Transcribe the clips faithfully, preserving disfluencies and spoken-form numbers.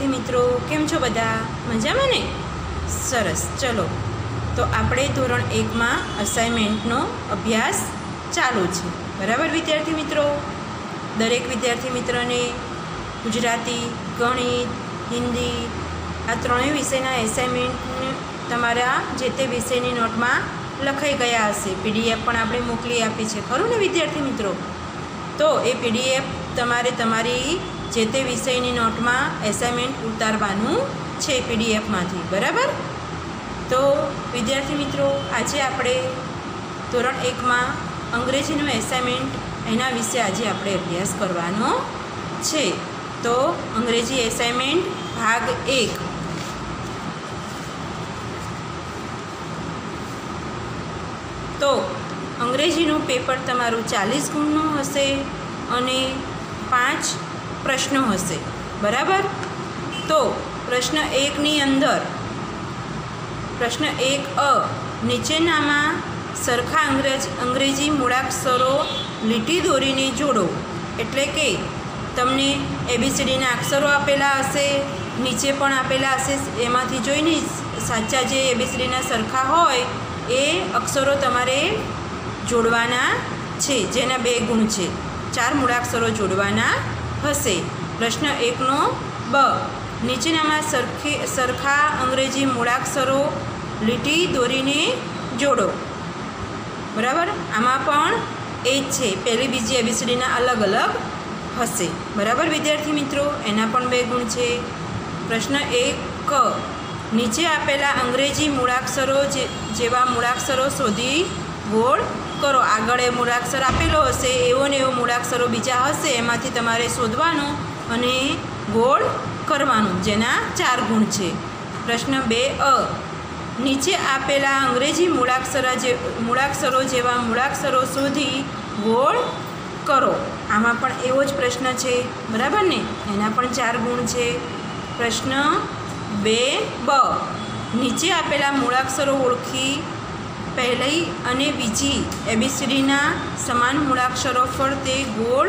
विद्यार्थी मित्रों केम छो बधा मजामां ने? सरस। चलो तो आपणे धोरण एक में असाइनमेंटनो अभ्यास चालू है। बराबर विद्यार्थी मित्रों, दरेक विद्यार्थी मित्रोने गुजराती, गणित, हिंदी आ त्रणेय विषयना एसाइनमेंट तमारा जे ते विषयनी नोट में लखाई गया हशे। पीडीएफ पण आपणे मोकली आपी छे, खरुं ने विद्यार्थी मित्रों? तो ए पीडीएफ तमारे तमारी जे ते विषयनी नोट में एसाइनमेंट उतारवानुं छे पीडीएफ मांथी। बराबर। तो विद्यार्थी मित्रों, आज आपणे धोरण एक में अंग्रेजीनुं एसाइनमेंट एना विषे आज आपणे अभ्यास करवानो छे। तो अंग्रेजी एसाइनमेंट भाग एक। तो अंग्रेजीनुं पेपर तमारुं चालीस गुणनुं हशे अने पांच प्रश्नों हशे। बराबर। तो प्रश्न एक नी अंदर प्रश्न एक अ नीचेनामां सरखा अंग्रेज अंग्रेजी मूळाक्षरो લીટી દોરીને જોડો। એટલે કે તમને એબીસીડીના અક્ષરો આપેલા હશે, નીચે પણ આપેલા હશે, એમાંથી જોઈને સાચા જે એબીસીડીના સરખા હોય એ અક્ષરો તમારે જોડવાના છે, જેના બે ગુણ છે। ચાર મૂળાક્ષરો જોડવાના હશે। પ્રશ્ન એકનો બ નીચેનામાં સરખી સરખા અંગ્રેજી મૂળાક્ષરો લીટી દોરીને જોડો। બરાબર। આમાં પણ એ જ છે, પહેલી બીજી એબીસીડીના અલગ અલગ હશે। બરાબર વિદ્યાર્થી મિત્રો, એના પણ બે ગુણ છે। પ્રશ્ન એક ક નીચે આપેલા અંગ્રેજી મૂળાક્ષરો જે જેવા મૂળાક્ષરો શોધી ગોળ કરો। આગળ એ મૂળાક્ષર આપેલો હશે, એવો ને એવો મૂળાક્ષરો બીજા હશે, એમાંથી તમારે શોધવાનું અને ગોળ કરવાનું, જેના ચાર ગુણ છે। પ્રશ્ન બે અ નીચે આપેલા અંગ્રેજી મૂળાક્ષરા જે મૂળાક્ષરો જેવા મૂળાક્ષરો શોધી ગોળ કરો। આમાં પણ એવો જ પ્રશ્ન છે। બરાબર ને? એના પણ ચાર ગુણ છે। પ્રશ્ન બે બ નીચે આપેલા મૂળાક્ષરો ઓળખી પહેલી અને બીજી એબીસીડીના સમાન મૂળાક્ષરો ફરતે ગોળ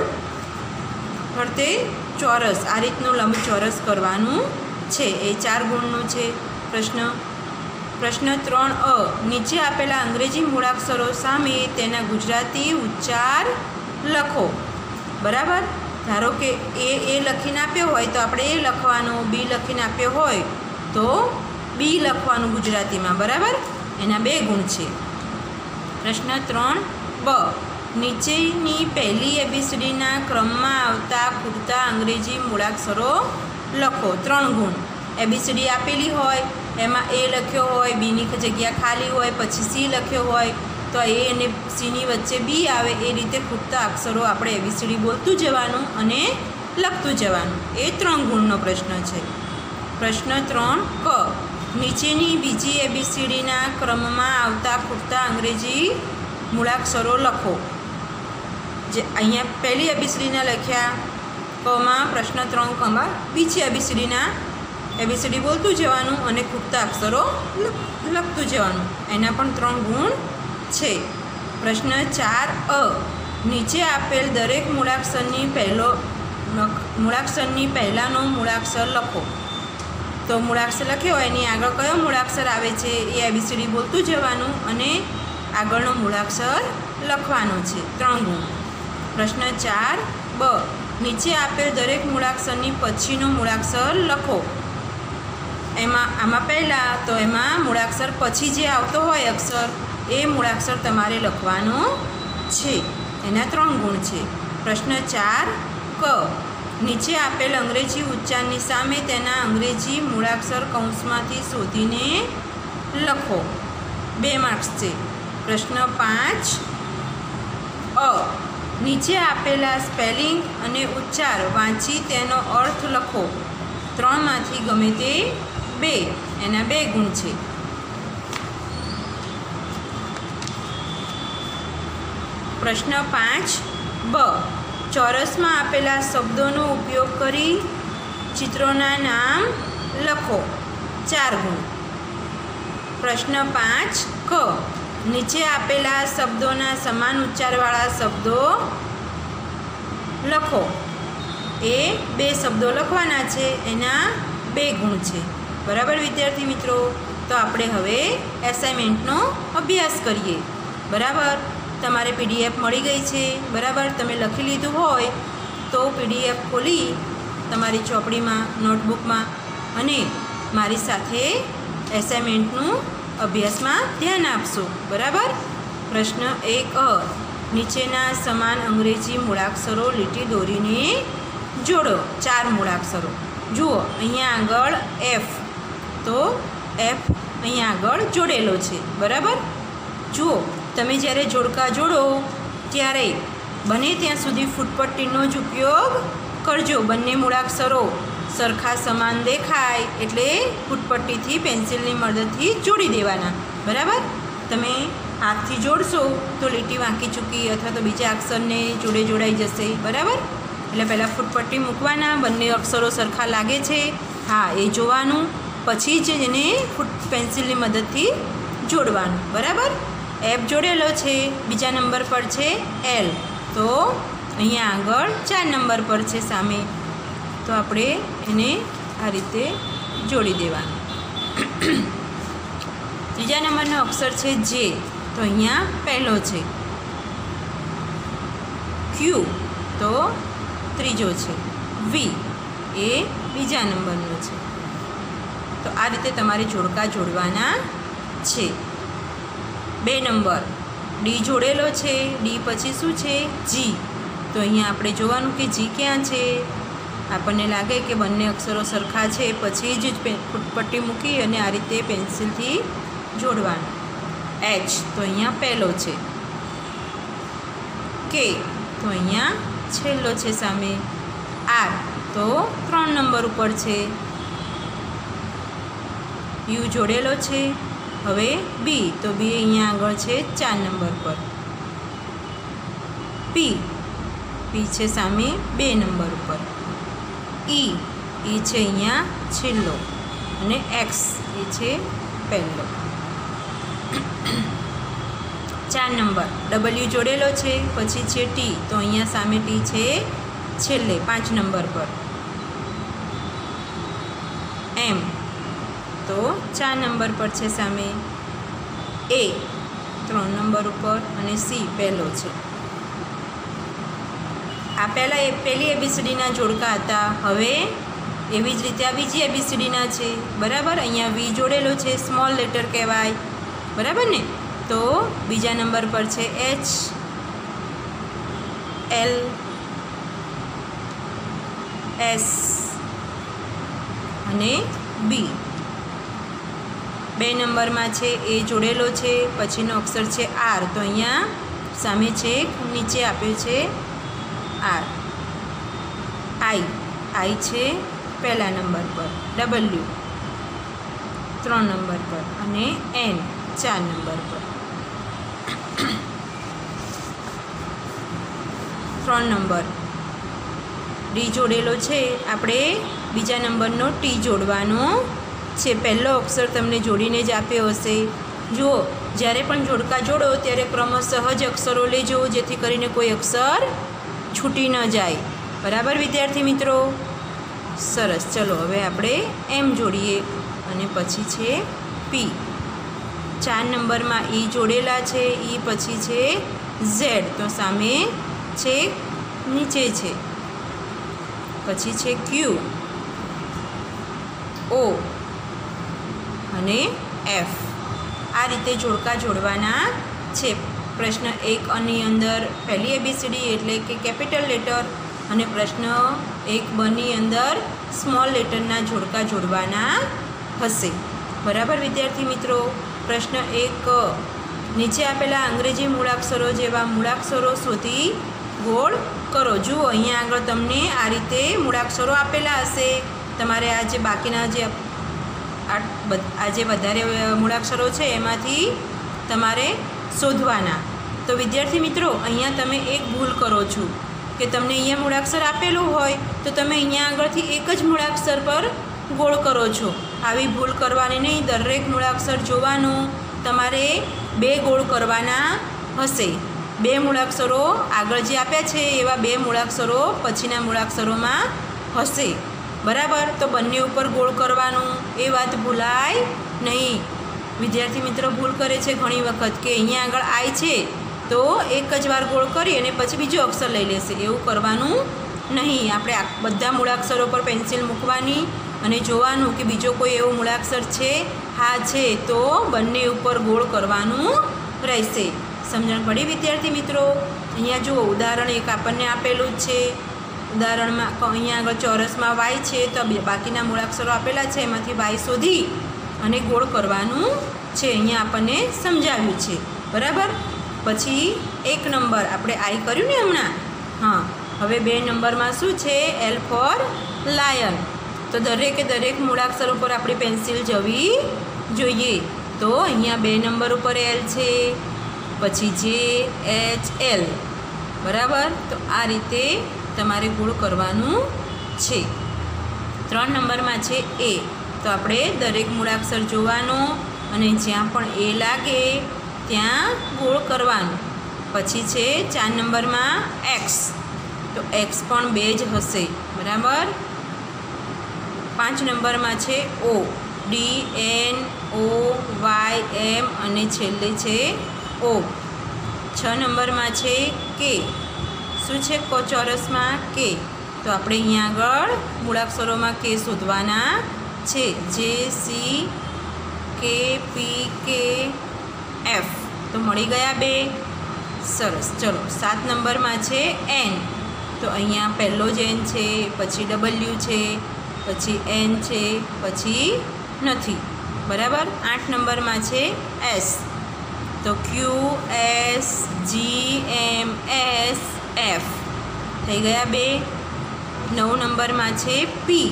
ફરતે ચોરસ આ રીતનું લંબચોરસ કરવાનું છે। એ ચાર ગુણનું છે પ્રશ્ન। પ્રશ્ન ત્રણ અ નીચે આપેલા અંગ્રેજી મૂળાક્ષરો સામે તેના ગુજરાતી ઉચ્ચાર લખો। બરાબર। ધારો કે એ એ લખીને આપ્યો હોય તો આપણે એ લખવાનું, બી લખીને આપ્યો હોય તો બી લખવાનું ગુજરાતીમાં। બરાબર। એના બે ગુણ છે। પ્રશ્ન ત્રણ બ નીચેની પહેલી એબીસીડીના ક્રમમાં આવતા ખૂટતા અંગ્રેજી મૂળાક્ષરો લખો। ત્રણ ગુણ। એબીસીડી આપેલી હોય, એમાં એ લખ્યો હોય, બીની જગ્યા ખાલી હોય, પછી સી લખ્યો હોય તો એ અને સીની વચ્ચે બી આવે, એ રીતે ખૂટતા અક્ષરો આપણે એબીસીડી બોલતું જવાનું અને લખતું જવાનું। એ ત્રણ ગુણનો પ્રશ્ન છે। પ્રશ્ન ત્રણ ક નીચેની બીજી એબીસીડીના ક્રમમાં આવતા ખૂટતા અંગ્રેજી મૂળાક્ષરો લખો। જે અહીંયા પહેલી એબીસીડીના લખ્યા કમાં, પ્રશ્ન ત્રણ કમાં બીજી એબીસીડીના એબીસીડી બોલતું જવાનું અને ખૂટતા અક્ષરો લખતું જવાનું। એના પણ ત્રણ ગુણ છે। પ્રશ્ન ચાર અ નીચે આપેલ દરેક મૂળાક્ષરની પહેલો મૂળાક્ષરની પહેલાંનો મૂળાક્ષર લખો। તો મૂળાક્ષર લખ્યો હોય એની આગળ કયો મૂળાક્ષર આવે છે એ એબીસીડી બોલતું જવાનું અને આગળનો મૂળાક્ષર લખવાનો છે। ત્રણ ગુણ। પ્રશ્ન ચાર બ નીચે આપેલ દરેક મૂળાક્ષરની પછીનો મૂળાક્ષર લખો। એમાં આમાં પહેલાં તો એમાં મૂળાક્ષર પછી જે આવતો હોય અક્ષર એ મૂળાક્ષર તમારે લખવાનો છે। એના ત્રણ ગુણ છે। પ્રશ્ન ચાર ક નીચે આપેલ અંગ્રેજી ઉચ્ચારની સામે તેના અંગ્રેજી મૂળાક્ષર કૌંસમાંથી શોધીને લખો। બે માર્ક્સ છે। પ્રશ્ન પાંચ અ નીચે આપેલા સ્પેલિંગ અને ઉચ્ચાર વાંચી તેનો અર્થ લખો। ત્રણમાંથી ગમે તે બે। એના બે ગુણ છે। પ્રશ્ન પાંચ બ ચોરસમાં આપેલા શબ્દોનો ઉપયોગ કરી ચિત્રોના નામ લખો। ચાર ગુણ। પ્રશ્ન પાંચ ક નીચે આપેલા શબ્દોના સમાન ઉચ્ચારવાળા શબ્દો લખો। એ બે શબ્દો લખવાના છે, એના બે ગુણ છે. બરાબર વિદ્યાર્થી મિત્રો? તો આપણે હવે એસાઇનમેન્ટનો અભ્યાસ કરીએ. બરાબર, તમારે પીડીએફ મળી ગઈ છે. બરાબર, તમે લખી લીધું હોય તો પીડીએફ ખોલી તમારી ચોપડીમાં, નોટબુકમાં અને મારી સાથે એસાઇનમેન્ટનું અભ્યાસમાં ધ્યાન આપશો. બરાબર. પ્રશ્ન એક અ, નીચેના સમાન અંગ્રેજી મૂળાક્ષરો લીટી દોરીને જોડો. ચાર મૂળાક્ષરો જુઓ. અહીંયા આગળ એફ, તો એફ અહીંયા આગળ જોડેલો છે. બરાબર. જુઓ, તમે જ્યારે જોડકા જોડો ત્યારે બને ત્યાં સુધી ફૂટપટ્ટીનો જ ઉપયોગ કરજો. બંને મૂળાક્ષરો સરખા સમાન દેખાય એટલે ફૂટપટ્ટીથી પેન્સિલની મદદથી જોડી દેવાના. બરાબર. તમે હાથથી જોડશો તો લીટી વાંકી ચૂકી અથવા તો બીજા અક્ષરને જોડે જોડાઈ જશે. બરાબર. એટલે પહેલાં ફૂટપટ્ટી મૂકવાના. બંને અક્ષરો સરખા લાગે છે હા એ જોવાનું, પછી જ એને ફૂટ પેન્સિલની મદદથી જોડવાનું. બરાબર. એફ જોડેલો છે, બીજા નંબર પર છે એલ, તો અહીંયા આગળ ચાર નંબર પર છે સામે, તો આપણે એને આ રીતે જોડી દેવાનું. ત્રીજા નંબરનો અક્ષર છે જે, તો અહીંયા પહેલો છે. ક્યુ તો ત્રીજો છે. વી એ બીજા નંબરનો છે. તો આ રીતે તમારે જોડકા જોડવાના છે. બે નંબર ડી જોડેલો છે. ડી પછી શું છે? જી. તો અહીંયા આપણે જોવાનું કે જી ક્યાં છે. આપણને લાગે કે બંને અક્ષરો સરખા છે પછી જ ફૂટપટ્ટી મૂકી અને આ રીતે પેન્સિલથી જોડવાનું. એચ તો અહીંયા પહેલો છે. કે તો અહીંયા છેલ્લો છે સામે. આર તો ત્રણ નંબર ઉપર છે. યુ જોડેલો છે. હવે બી, તો બી અહીંયા આગળ છે ચાર નંબર પર. પી, પી છે સામે બે નંબર ઉપર. ઈ, ઈ છે અહીંયા છેલ્લો અને એક્સ એ છે પહેલો. ચાર નંબર ડબલ્યુ જોડેલો છે. પછી છે ટી, તો અહીંયા સામે ટી છે છેલ્લે પાંચ નંબર પર. એમ તો ચાર નંબર પર છે સામે. એ ત્રણ નંબર ઉપર અને સી પહેલો છે. આ પહેલાં એ પહેલી એબીસીડીના જોડકા હતા. હવે એવી જ રીતે આ બીજી એબીસીડીના છે. બરાબર. અહીંયા વી જોડેલો છે, સ્મોલ લેટર કહેવાય. બરાબર ને? તો બીજા નંબર પર છે એચ, એલ, એસ અને બી. બે નંબરમાં છે એ જોડેલો છે. પછીનો અક્ષર છે આર, તો અહીંયા સામે છે નીચે આપ્યો છે આર. આઈ, આઈ છે પહેલા નંબર પર. ડબલ્યુ ત્રણ નંબર પર અને એન ચાર નંબર પર. ત્રણ નંબર ડી જોડેલો છે. આપણે બીજા નંબરનો ટી જોડવાનો છે. પહેલો અક્ષર તમને જોડીને જ આપ્યો હશે. જુઓ, જ્યારે પણ જોડકા જોડો ત્યારે ક્રમશઃ જ અક્ષરો લેજો, જેથી કરીને કોઈ અક્ષર છૂટી ન જાય. બરાબર વિદ્યાર્થી મિત્રો? સરસ. ચલો હવે આપણે એમ જોડીએ અને પછી છે પી. ચાર નંબરમાં ઈ જોડેલા છે. ઈ પછી છે ઝેડ, તો સામે છે નીચે છે. પછી છે ક્યુ, ઓ અને એફ. આ રીતે જોડકા જોડવાના છે. પ્રશ્ન એક ની અંદર પહેલી એબીસીડી એટલે કે કેપિટલ લેટર અને પ્રશ્ન એક બની અંદર સ્મોલ લેટરના જોડકા જોડવાના હશે. બરાબર વિદ્યાર્થી મિત્રો? પ્રશ્ન એક, નીચે આપેલા અંગ્રેજી મૂળાક્ષરો જેવા મૂળાક્ષરો શોધી ગોળ કરો. જુઓ, અહીંયા આગળ તમને આ રીતે મૂળાક્ષરો આપેલા હશે. તમારે આ જે બાકીના જે આ જે વધારે મૂળાક્ષરો છે એમાંથી તમારે શોધવાના. તો વિદ્યાર્થી મિત્રો, અહીંયા તમે એક ભૂલ કરો છો કે તમને અહીંયા મૂળાક્ષર આપેલું હોય તો તમે અહીંયા આગળથી એક જ મૂળાક્ષર પર ગોળ કરો છો. આવી ભૂલ કરવાની નહીં. દરેક મૂળાક્ષર જોવાનું. તમારે બે ગોળ કરવાના હશે. બે મૂળાક્ષરો આગળ જે આપ્યા છે એવા બે મૂળાક્ષરો પછીના મૂળાક્ષરોમાં હશે. બરાબર. તો બંને ઉપર ગોળ કરવાનું, એ વાત ભૂલાય નહીં. વિદ્યાર્થી મિત્રો ભૂલ કરે છે ઘણી વખત કે અહીંયા આગળ આઈ છે તો એક જ વાર ગોળ કરી અને પછી બીજો અક્ષર લઈ લેશે. એવું કરવાનું નહીં. આપણે આ બધા મૂળાક્ષરો પર પેન્સિલ મૂકવાની અને જોવાનું કે બીજો કોઈ એવો મૂળાક્ષર છે. હા છે તો બંને ઉપર ગોળ કરવાનું રહેશે. સમજણ પડી વિદ્યાર્થી મિત્રો? અહીંયા જુઓ ઉદાહરણ એક આપણને આપેલું જ છે. ઉદાહરણમાં અહીંયા આગળ ચોરસમાં વાય છે તો બાકીના મૂળાક્ષરો આપેલા છે એમાંથી વાય શોધી અને ગોળ કરવાનું છે. અહીંયા આપણને સમજાવ્યું છે. બરાબર. પછી એક નંબર આપણે આઈ કર્યું ને હમણાં. હા, હવે બે નંબરમાં શું છે? L four lion. તો દરેકે દરેક મૂળાક્ષરો પર આપણી પેન્સિલ જવી જોઈએ. તો અહીંયા બે નંબર ઉપર એલ છે, પછી જે એચ એલ. બરાબર. તો આ રીતે તમારે ગોળ કરવાનું છે. ત્રણ નંબરમાં છે એ. તો આપણે દરેક મૂળાક્ષર જોવાનો અને જ્યાં પણ એ લાગે ત્યાં ગોળ કરવાનું. પછી છે ચાર નંબરમાં એક્સ. તો એક્સ પણ બે જ હશે. બરાબર. પાંચ નંબરમાં છે O. D N O Y M અને છેલ્લે છે ઓ. છ નંબરમાં છે કે. શું છે કો ચોરસમાં? કે. તો આપણે અહીંયા આગળ મૂળાક્ષરોમાં કે શોધવાના છે. જે સી કે પી કે એફ. તો મળી ગયા બે. સરસ. ચલો સાત નંબરમાં છે એન. તો અહીંયા પહેલો જ એન છે, પછી ડબલ્યુ છે, પછી એન છે, પછી નથી. બરાબર. આઠ નંબરમાં છે એસ. તો Q S G M S F. થઈ ગયા બે. નવ નંબરમાં છે પી.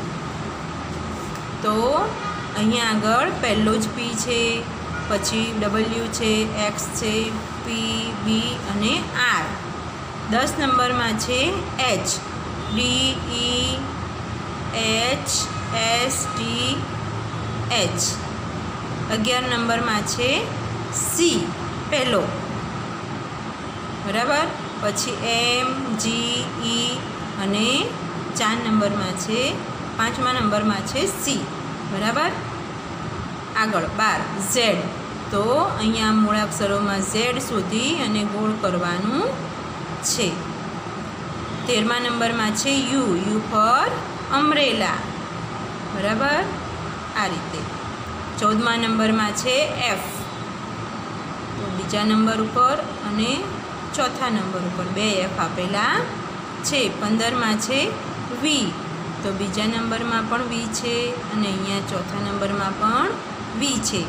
તો અહીંયા આગળ પહેલો જ પી છે, પછી ડબલ્યુ છે, એક્સ છે, પી બી અને આર. દસ નંબરમાં છે H. D E H S T H. અગિયાર નંબરમાં છે સી પહેલો. બરાબર. પછી એમ જી ઈ અને ચાર નંબરમાં છે પાંચમા નંબરમાં છે સી. બરાબર. આગળ બાર ઝેડ. તો અહીંયા મૂળાક્ષરોમાં ઝેડ શોધી અને ગોળ કરવાનું છે. તેરમા નંબરમાં છે યુ. You for umbrella. બરાબર. આ રીતે. ચૌદમા નંબરમાં છે એફ. તો બીજા નંબર ઉપર અને ચોથા નંબર ઉપર બે એફ આપેલા છે. પંદરમાં છે વી. તો બીજા નંબરમાં પણ વી છે અને અહીંયા ચોથા નંબરમાં પણ વી છે.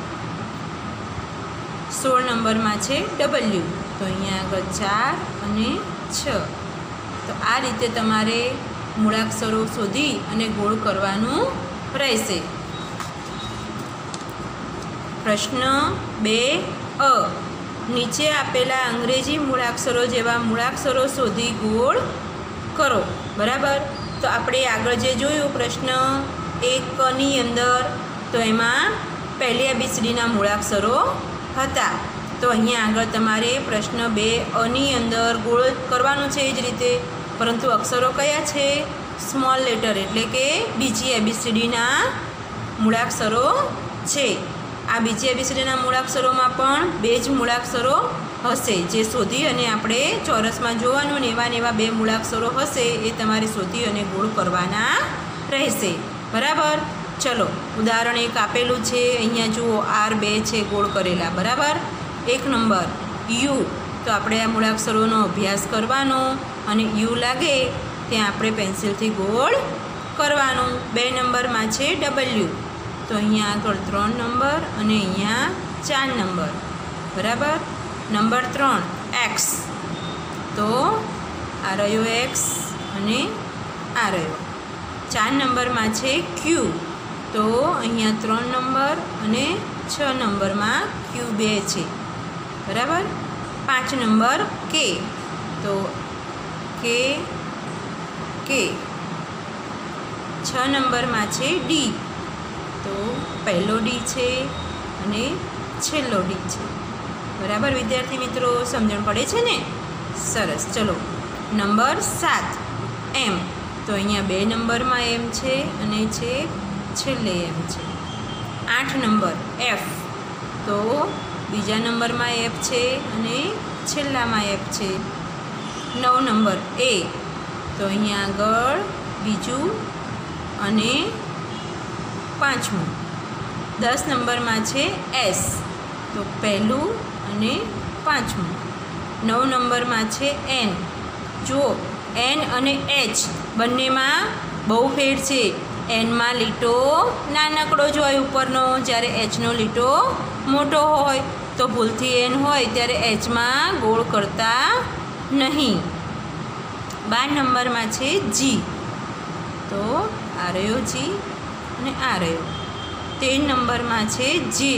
સોળ નંબરમાં છે ડબલ્યુ. તો અહીંયા આગળ ચાર અને છ. તો આ રીતે તમારે મૂળાક્ષરો શોધી અને ગોળ કરવાનું રહેશે. પ્રશ્ન બે અ. નીચે આપેલા અંગ્રેજી મૂળાક્ષરો જેવા મૂળાક્ષરો શોધી ગોળ કરો. બરાબર. તો આપણે આગળ જે જોયું પ્રશ્ન એકની અંદર, તો એમાં પહેલી એબીસીડીના મૂળાક્ષરો હતા. તો અહીંયા આગળ તમારે પ્રશ્ન બે અની અંદર ગોળ કરવાનું છે. એ જ રીતે, પરંતુ અક્ષરો કયા છે? સ્મોલ લેટર, એટલે કે બીજી એબીસીડીના મૂળાક્ષરો છે. આ બીજી એબીસીડીના મૂળાક્ષરોમાં પણ બે જ મૂળાક્ષરો હશે, જે શોધી અને આપણે ચોરસમાં જોવાનું ને એવા ને એવા બે મૂળાક્ષરો હશે એ તમારે શોધી અને ગોળ કરવાના રહેશે. બરાબર. ચલો ઉદાહરણ એક આપેલું છે. અહીંયા જુઓ આર બે છે ગોળ કરેલા. બરાબર. એક નંબર યુ. તો આપણે આ મૂળાક્ષરોનો અભ્યાસ કરવાનો અને યુ લાગે ત્યાં આપણે પેન્સિલથી ગોળ કરવાનું. બે નંબરમાં છે ડબલ્યુ. તો અહીંયા આગળ ત્રણ નંબર અને અહીંયા ચાર નંબર. બરાબર. નંબર ત્રણ એક્સ. તો આ રહ્યો એક્સ અને આ રહ્યો. ચાર નંબરમાં છે ક્યુ. તો અહીંયા ત્રણ નંબર અને છ નંબરમાં ક્યુ બે છે. બરાબર. પાંચ નંબર કે. તો કે કે. છ નંબરમાં છે ડી. તો પહેલો ડી છે અને છેલ્લો ડી છે. બરાબર વિદ્યાર્થી મિત્રો, સમજણ પડે છે ને? સરસ. ચલો નંબર સાત એમ. તો અહીંયા બે નંબરમાં એમ છે અને છે છેલ્લે એમ છે. આઠ નંબર એફ, તો બીજા નંબરમાં એફ છે અને છેલ્લામાં એફ છે. નવ નંબર એ, તો અહીંયા આગળ બીજું અને પાંચમું. દસ નંબરમાં છે એસ, તો પહેલું અને પાંચમું. નવ નંબરમાં છે એન. જુઓ એન અને એચ બંનેમાં બહુ ફેર છે. એનમાં લીટો નાનકડો જ હોય ઉપરનો, જ્યારે એચનો લીટો મોટો હોય. તો ભૂલથી એન હોય ત્યારે એચમાં ગોળ કરતા નહીં. બાર નંબરમાં છે જી, તો આ રહ્યો જી અને આ રહ્યો. તેર નંબરમાં છે જે.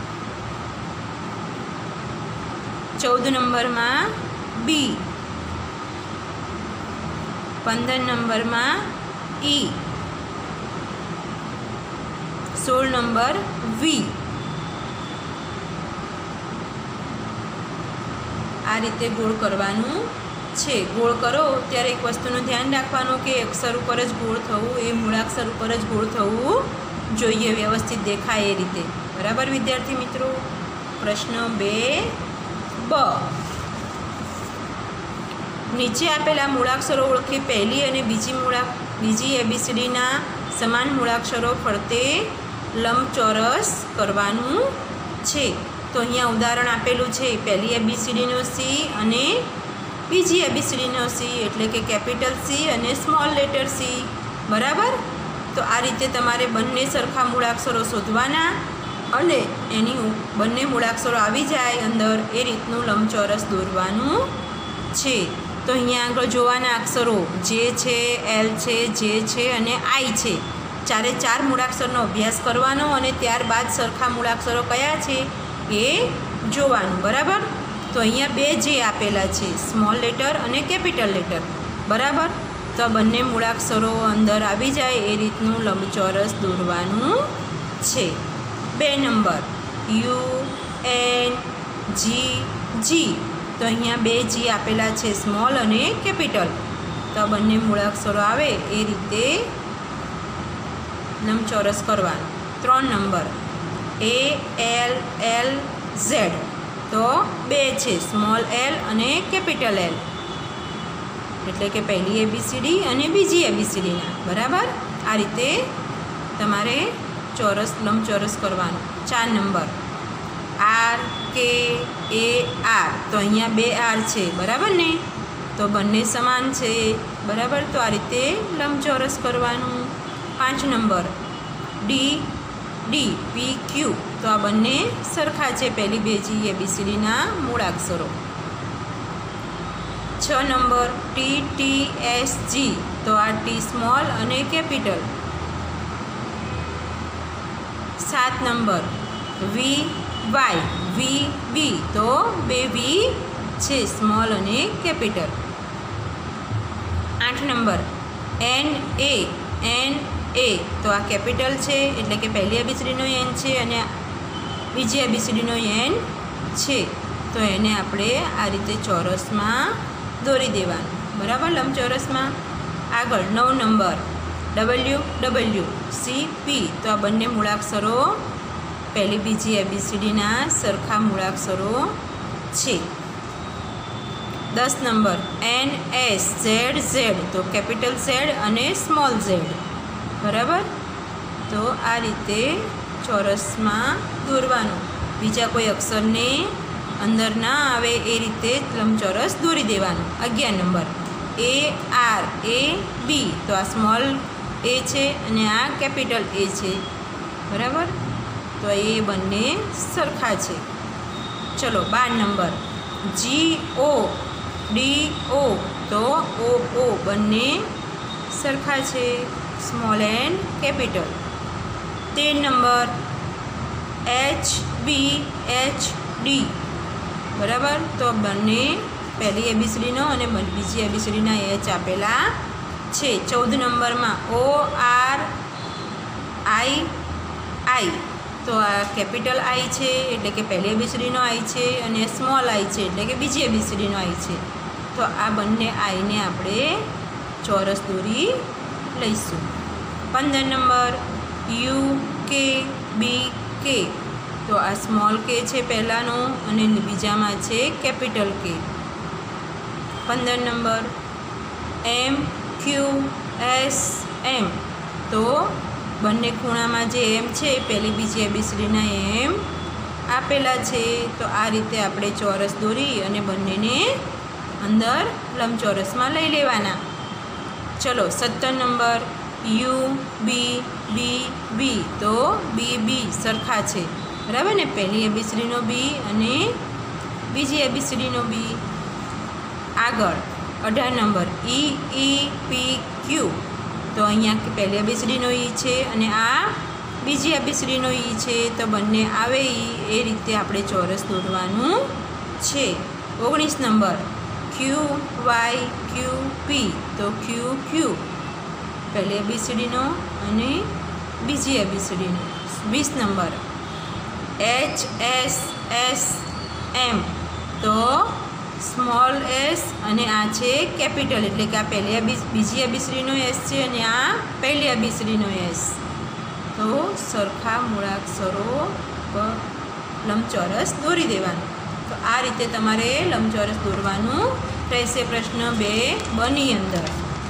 ચૌદ નંબરમાં બી. પંદર નંબરમાં ઈ. સોળ નંબર વી. આ રીતે ગોળ કરવાનું છે. ગોળ કરો ત્યારે એક વસ્તુનું ધ્યાન રાખવાનું કે અક્ષર ઉપર જ ગોળ થવું, એ મૂળાક્ષર ઉપર જ ગોળ થવું જોઈએ, વ્યવસ્થિત દેખાય એ રીતે. બરાબર વિદ્યાર્થી મિત્રો. પ્રશ્ન બે બ. નીચે આપેલા મૂળાક્ષરો ઓળખી પહેલી અને બીજી મૂળા બીજી એબીસીડીના સમાન મૂળાક્ષરો ફરતે લંબચોરસ કરવાનું છે. તો અહીંયા ઉદાહરણ આપેલું છે. પહેલી એબીસીડીનો સી અને બીજી એબીસીડીનો સી, એટલે કે કેપિટલ સી અને સ્મોલ લેટર સી. બરાબર. તો આ રીતે તમારે બંને સરખા મૂળાક્ષરો શોધવાના અને એની બંને મૂળાક્ષરો આવી જાય અંદર એ રીતનું લંબચોરસ દોરવાનું છે. તો અહીંયા આગળ જોવાના અક્ષરો જે છે, એલ છે, જે છે અને આઈ છે. ચારે ચાર મૂળાક્ષરનો અભ્યાસ કરવાનો અને ત્યારબાદ સરખા મૂળાક્ષરો કયા છે એ જોવાનું. બરાબર. તો અહીંયા બે જે આપેલા છે, સ્મોલ લેટર અને કેપિટલ લેટર. બરાબર. તો બંને મૂળાક્ષરો અંદર આવી જાય એ રીતનું લંબચોરસ દોરવાનું છે. બે number U N G G. તો અહીંયા બે જી આપેલા છે, સ્મોલ અને કેપિટલ. તો બંને મૂળાક્ષરો આવે એ રીતે લંબચોરસ કરવાનું. ત્રણ number A L L Z. તો બે છે, સ્મોલ એલ અને કેપિટલ એલ, એટલે કે પહેલી એબીસીડી અને બીજી એબીસીડીના. બરાબર. આ રીતે તમારે ચોરસ લંબચોરસ કરવાનું. ચાર નંબર આર કે એ આર. તો અહીંયા બે આર છે. બરાબર ને. તો બંને સમાન છે. બરાબર. તો આ રીતે લંબચોરસ કરવાનું. પાંચ number D D P Q. તો આ બંને સરખા છે, પહેલી બેજી એબીસીડીના મૂળાક્ષરો. છ number T T S G. તો આ ટી સ્મોલ અને કેપિટલ. સાત number V Y V B. તો બે વી છે, સ્મોલ અને કેપિટલ. આઠ number N A N A. તો આ કેપિટલ છે, એટલે કે પહેલી એબીસીડીનો એન છે અને બીજી એબીસીડીનો એન છે. તો એને આપણે આ રીતે ચોરસમાં દોરી દેવાનું. બરાબર. લંબચોરસમાં. આગળ નવ number W W C P. તો આ બંને મૂળાક્ષરો પહેલી બીજી એબીસીડીના સરખા મૂળાક્ષરો છે. દસ number N S Z Z. તો કેપિટલ ઝેડ અને સ્મોલ ઝેડ. બરાબર. તો આ રીતે ચોરસમાં દોરવાનું. બીજા કોઈ અક્ષરને અંદર ના આવે એ રીતે લંબચોરસ દોરી દેવાનું. અગિયાર નંબર એ આર એ બી. તો આ સ્મોલ એ છે અને આ કેપિટલ એ છે. બરાબર. તો એ બંને સરખા છે. ચલો બાર number G O D O. તો ઓ ઓ બંને સરખા છે, સ્મોલ એન્ડ કેપિટલ. તેર number H B H D. બરાબર. તો બંને પહેલી એબીસીડીનો અને બીજી એબીસીડીના એચ આપેલા છે. ચૌદ નંબરમાં ઓ આર આઈ આઈ. તો આ કેપિટલ આઈ છે, એટલે કે પહેલી એબીસીડીનો આઈ છે અને સ્મોલ આઈ છે, એટલે કે બીજી એબીસીડીનો આઈ છે. તો આ બંને આઈને આપણે ચોરસ દોરી લઈશું. પંદર નંબર યુ કે બી કે, તો આ સ્મોલ કે છે પહેલાંનો અને બીજામાં છે કેપિટલ કે. પંદર નંબર એમ ક્યુ એસ એમ, તો બંને ખૂણામાં જે એમ છે પહેલી બીજી એબીસીડીના એમ આપેલા છે. તો આ રીતે આપણે ચોરસ દોરી અને બંનેને અંદર લંબચોરસમાં લઈ લેવાના. ચલો સત્તર નંબર યુ બી બી બી, તો બી બી સરખા છે બરાબર ને, પહેલી એબીસીડીનો બી અને બીજી એબીસીડીનો બી. આગળ અઢાર નંબર ઈ ઈ પી ક્યુ, તો અહીંયા પહેલી એબીસીડીનો ઈ છે અને આ બીજી એબીસીડીનો ઈ છે, તો બંને આવે ઈ એ રીતે આપણે ચોરસ દોરવાનું છે. ઓગણીસ નંબર ક્યુ વાય ક્યુ પી, તો ક્યુ ક્યુ પહેલી એબીસીડીનો અને બીજી એબીસીડીનો. વીસ number H S S M, તો સ્મોલ એસ અને આ છે કેપિટલ, એટલે કે આ પહેલી એબી બીજી એબીસીડીનો એસ છે અને આ પહેલી એબીસીડીનો એસ. તો સરખા મૂળાક્ષરો પર લંબચોરસ દોરી દેવાનું. તો આ રીતે તમારે લંબચોરસ દોરવાનું રહેશે. પ્રશ્ન બે બની અંદર.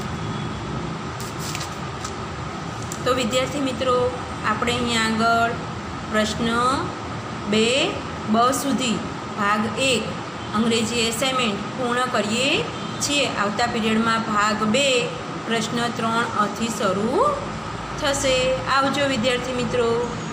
તો વિદ્યાર્થી મિત્રો, આપણે અહીંયા આગળ પ્રશ્ન બે બ સુધી ભાગ એક અંગ્રેજી એસાઇનમેન્ટ પૂર્ણ કરીએ છીએ. આવતા પીરિયડમાં ભાગ બે પ્રશ્ન ત્રણ અથી શરૂ થશે. આવજો વિદ્યાર્થી મિત્રો.